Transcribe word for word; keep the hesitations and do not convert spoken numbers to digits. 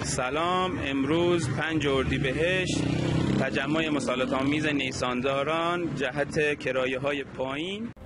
سلام. امروز پنج اردیبهشت تجمع مسالمت آمیز نیسانداران جهت کرایه های پایین